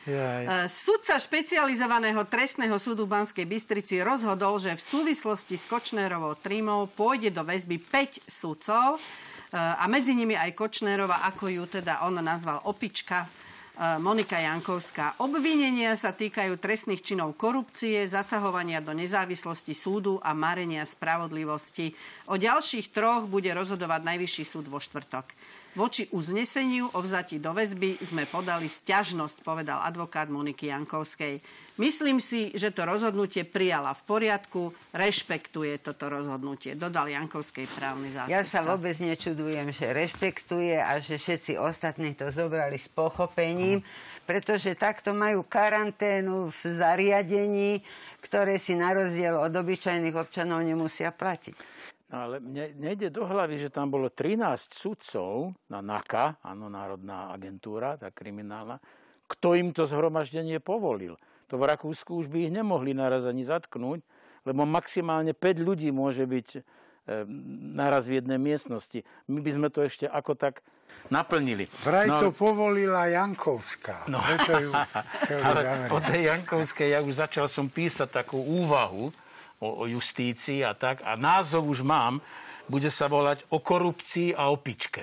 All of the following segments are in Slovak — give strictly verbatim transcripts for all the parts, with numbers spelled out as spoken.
Jaj. Sudca špecializovaného trestného súdu v Banskej Bystrici rozhodol, že v súvislosti s Kočnerovou trímou pôjde do väzby päť sudcov a medzi nimi aj Kočnerova, ako ju teda on nazval opička, Monika Jankovská. Obvinenia sa týkajú trestných činov korupcie, zasahovania do nezávislosti súdu a marenia spravodlivosti. O ďalších troch bude rozhodovať Najvyšší súd vo štvrtok. Voči uzneseniu o vzatí do väzby sme podali sťažnosť, povedal advokát Moniky Jankovskej. Myslím si, že to rozhodnutie prijala v poriadku, rešpektuje toto rozhodnutie, dodal Jankovskej právny zástupca. Ja sa vôbec nečudujem, že rešpektuje a že všetci ostatní to zobrali s pochopením, mm. pretože takto majú karanténu v zariadení, ktoré si na rozdiel od obyčajných občanov nemusia platiť. No ale mne nejde do hlavy, že tam bolo trinásť sudcov na NAKA, áno, Národná agentúra, tá kriminálna, kto im to zhromaždenie povolil. To v Rakúsku už by ich nemohli naraz ani zatknúť, lebo maximálne päť ľudí môže byť e, naraz v jednej miestnosti. My by sme to ešte ako tak naplnili. Vraj no, to povolila Jankovská. No, preto ju ale po tej Jankovskej ja už začal som písať takú úvahu o justícii a tak. A názov už mám, bude sa volať O korupcii a o pičke.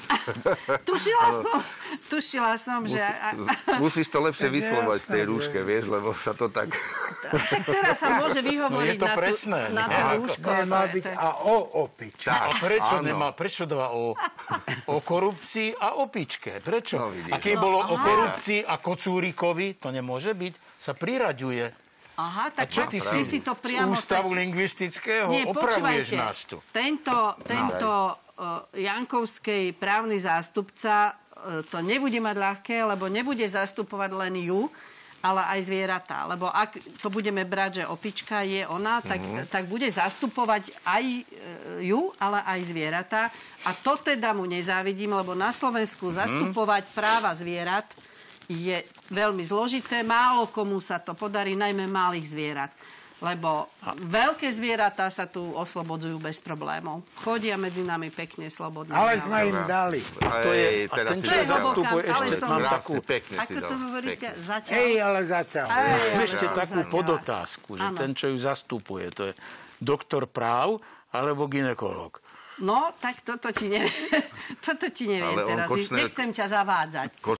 tušila som, tušila som, Musí, že... Musíš to lepšie vyslovať z tej rúške, vieš, lebo sa to tak... Tak teraz sa môže vyhovoriť no je to na, presné, tú, na to rúško. Nemá byť a o opičke. A prečo nemá? Prečo dáva o, o korupcii a o pičke? Prečo? No, a keď no, bolo aha. o korupcii a Kocúrikovi, to nemôže byť, sa priraďuje. Aha, tak čo ty si, si to priamo... Z ústavu tak... lingvistického Nie, opravuješ nás tu. Tento, tento uh, Jankovskej právny zástupca uh, to nebude mať ľahké, lebo nebude zastupovať len ju, ale aj zvieratá. Lebo ak to budeme brať, že opička je ona, tak, mm-hmm. tak bude zastupovať aj uh, ju, ale aj zvieratá. A to teda mu nezávidím, lebo na Slovensku mm-hmm. zastupovať práva zvierat je veľmi zložité. Málo komu sa to podarí, najmä malých zvierat. Lebo veľké zvieratá sa tu oslobodzujú bez problémov. Chodia medzi nami pekne, slobodne. Ale sme im dali. A to je, a ten, čo zastupuje, ešte som, mám takú... Ako to hovoríte? Zatiaľ? Hej, ale zatiaľ. Ešte takú podotázku, že ten, čo ju zastupuje, to je doktor práv alebo gynekológ. No, tak toto ti neviem, toto ti neviem teraz. Kočner... Nechcem ťa zavádzať.